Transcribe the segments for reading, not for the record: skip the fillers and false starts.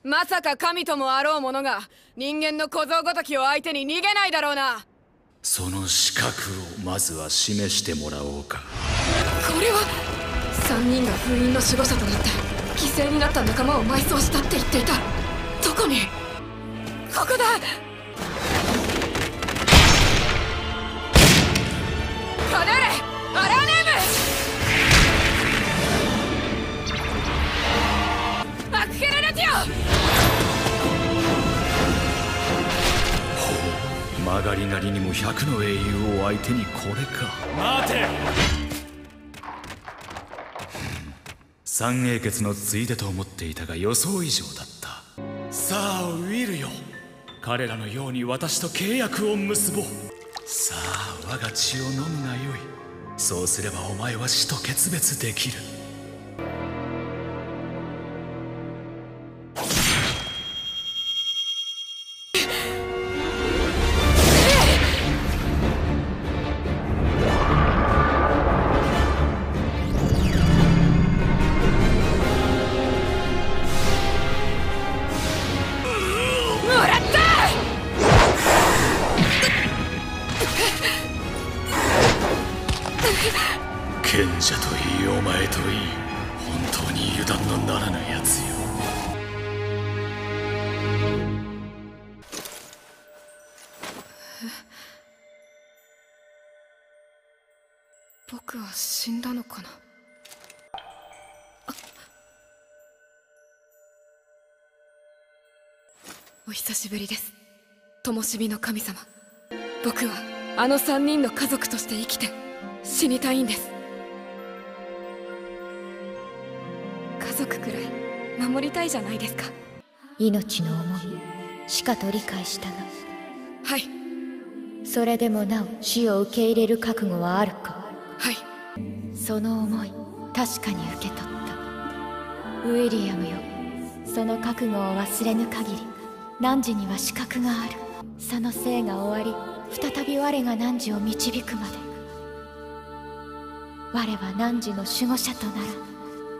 まさか神ともあろう者が人間の小僧ごときを相手に逃げないだろうな。 その資格をまずは示してもらおうか。 これは3人が封印の守護者となって犠牲になった仲間を埋葬したって言っていた。どこに？ここだ。カネーレ・アラーネーム！アクヘレレティオ！曲がりなりにも100の英雄を相手にこれか。待て！三英傑のついでと思っていたが予想以上だった。さあウィルよ、彼らのように私と契約を結ぼう。さあ我が血を飲むがよい。そうすればお前は死と決別できる。賢者といいお前といい、本当に油断のならぬやつよ。 僕は死んだのかな。お久しぶりです、灯火の神様。僕はあの3人の家族として生きて死にたいんです。家族くらい守りたいじゃないですか。 命の重みしかと理解したが、 はい。 それでもなお死を受け入れる覚悟はあるか。 はい。 その思い確かに受け取った。ウィリアムよ、その覚悟を忘れぬ限り汝には資格がある。その生が終わり再び我が汝を導くまで、我は汝の守護者となる。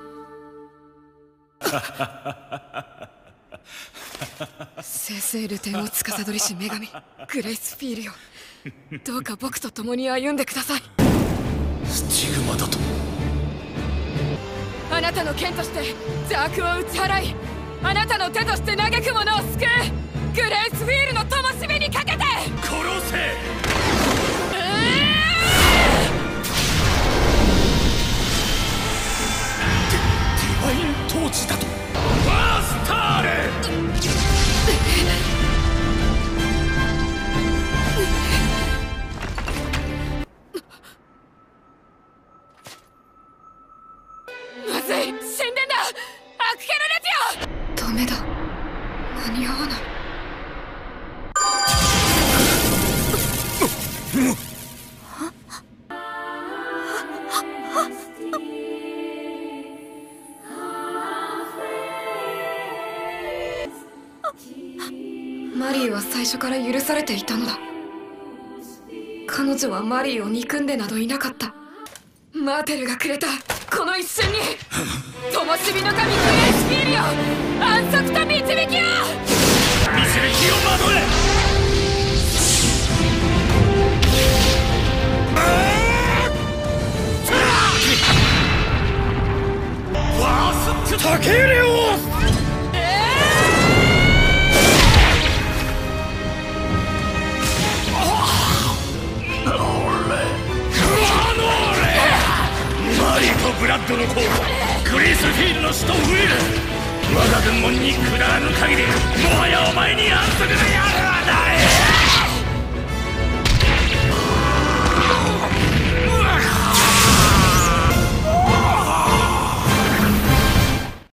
生々流転を司りし女神グレイスフィールよ、どうか僕と共に歩んでください。 スティグマだと？ あなたの剣として邪悪を打ち払い、あなたの手として嘆く者を救う。グレイスフィールの灯火にかけて殺せ！ディバイントーチだと？バースターレ！ まずい、神殿だ！アクヘルレティオ！ダメだ、間に合わない。マリーは最初から許されていたのだ。彼女はマリーを憎んでなどいなかった。マーテルがくれたこの一瞬に灯火の神グレイスフィールよ、安息と導きを！導きを惑え！ タケレオ！マリーとブラッドの候補、グレイスフィールの首都ウィル。我が軍門に下らぬ限り、もはやお前に安息の野郎はない！